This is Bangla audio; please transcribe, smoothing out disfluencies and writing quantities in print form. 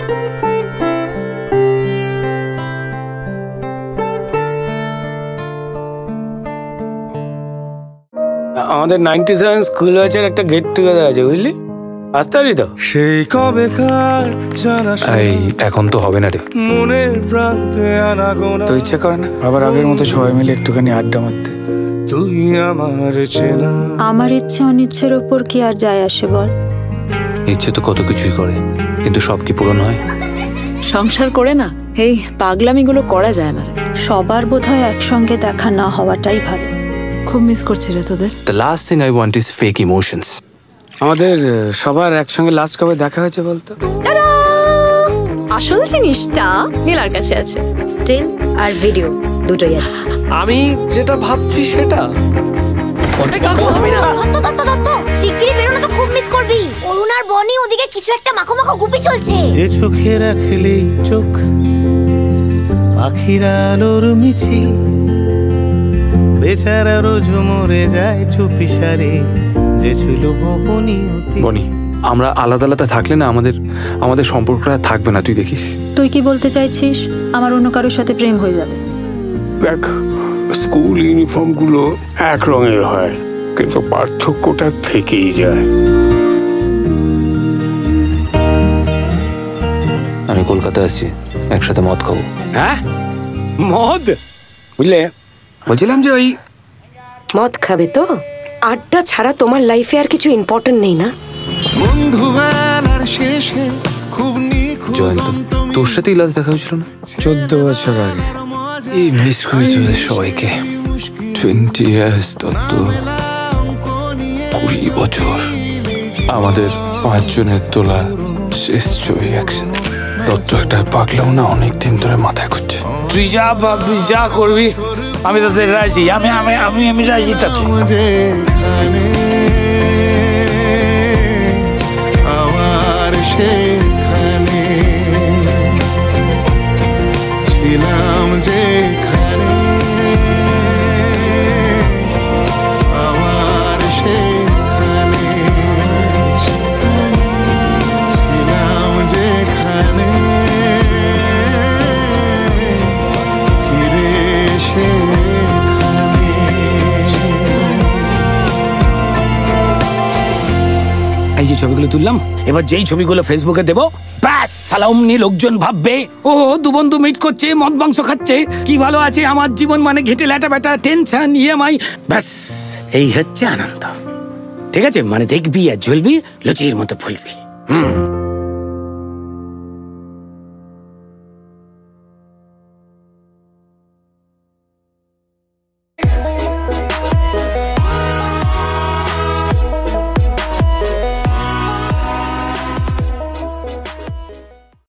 আমাদের 97 স্কুল ব্যাচের একটা গেট টুগেদার আছে, বুঝলি? আসতে পারি তো? সেই কবেকার জানা এই এখন তো হবে না রে। মনের প্রান্তে আনাগোনা তো ইচ্ছে করে না আবার আগের মতো সবাই মিলে একটুখানি আড্ডা মারতে? তুই আমার চেনা। আমার ইচ্ছে অনিচ্ছের ওপর কি আর যায় আসে বল? ইচ্ছে তো কত কিছুই করে, কিন্তু সব কি পূরণ হয়? সংসার করে না এই পাগলামিগুলো করা যায় না রে। সবার বোধহয় একসঙ্গে দেখা না হওয়াটাই ভালো। খুব মিস করছি রে তোদের। The last thing I want is fake emotions. আমাদের সবার একসঙ্গে লাস্ট কবে দেখা হয়েছে বলতো? আসল জিনিসটা নীলার কাছে আছে, স্টিল আর ভিডিও দুটোই আছে। আমি যেটা ভাবছি সেটা শিগগিরই বেরো না তো খুব মিস করবি। অরুণ আর বনি ওদিকে কিছু একটা মাখো মাখো গুপি চলছে। যে চোখে রাখলে চোখ পাখিরা আলোর মিছিল, বেচারা রোজ মরে যায় চুপিসারে, যে ছিল গোপনীয়। বনি, আমরা আলাদা আলাদা থাকলে না আমাদের সম্পর্কটা থাকবে না, তুই দেখিস। তুই কি বলতে চাইছিস? আমার অন্য কারোর সাথে প্রেম হয়ে যাবে? দেখ, স্কুল ইউনিফর্মগুলো এক রঙের হয়, কিন্তু পার্থক্যটা থেকেই যায়। আমি কলকাতায় আছি, একসাথে মদ খাবো। হ্যাঁ, মদ? বুঝলে, বলছিলাম যে ওই মদ খাবে তো? আড্ডা ছাড়া তোমার লাইফে আর কিছু ইম্পর্টেন্ট নেই না? বন্ধুবেলার শেষে খুব নিখুঁত জয়ন্ত, তোর সাথেই লাস্ট দেখা হয়েছিল না 14 বছর আগে? এই মিস করি তোদের সবাইকে। 20 years, তত 20 বছর। আমাদের 5 জনের তোলা শেষ ছবি একসাথে। তত একটা পাগলাও না অনেকদিন ধরে মাথায় ঘুরছে। তুই যা ভাববি, যা করবি, আমি তাতে রাজি। আমি রাজি তাতে। আবার সেখানে ছিলাম যেখানে, আবার সেখানে ছিলাম যেখানে, ফিরে সেখানে। এই যে ছবিগুলো তুললাম, এবার যেই ছবিগুলো ফেসবুকে দেবো, ব্যাস সালা অমনি লোকজন ভাববে ও দু বন্ধু মিট করছে, মদ মাংস খাচ্ছে, কি ভালো আছে আমার জীবন, মানে ঘেটে ল্যাটা ব্যাটা, টেনশন, ইএমআই, ব্যাস এই হচ্ছে আনন্দ। ঠিক আছে, মানে দেখবি আর জ্বলবি, লুচির মতো ফুলবি।